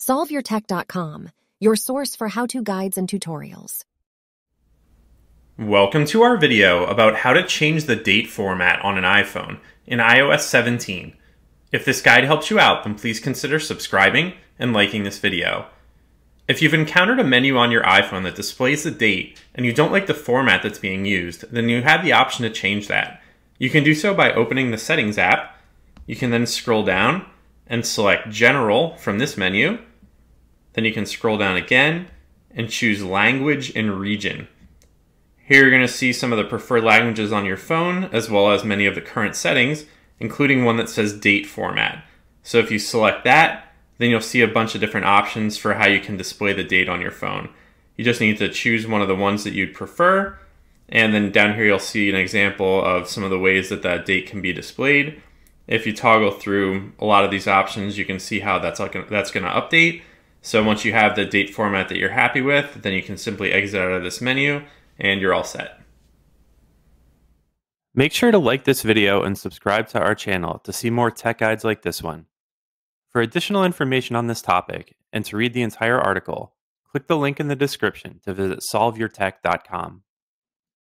SolveYourTech.com, your source for how-to guides and tutorials. Welcome to our video about how to change the date format on an iPhone in iOS 17. If this guide helps you out, then please consider subscribing and liking this video. If you've encountered a menu on your iPhone that displays the date and you don't like the format that's being used, then you have the option to change that. You can do so by opening the Settings app. You can then scroll down and select General from this menu. Then you can scroll down again and choose Language and Region. Here you're going to see some of the preferred languages on your phone, as well as many of the current settings, including one that says Date Format. So if you select that, then you'll see a bunch of different options for how you can display the date on your phone. You just need to choose one of the ones that you'd prefer, and then down here you'll see an example of some of the ways that that date can be displayed. If you toggle through a lot of these options, you can see how that's going to update. So once you have the date format that you're happy with, then you can simply exit out of this menu and you're all set. Make sure to like this video and subscribe to our channel to see more tech guides like this one. For additional information on this topic and to read the entire article, click the link in the description to visit solveyourtech.com.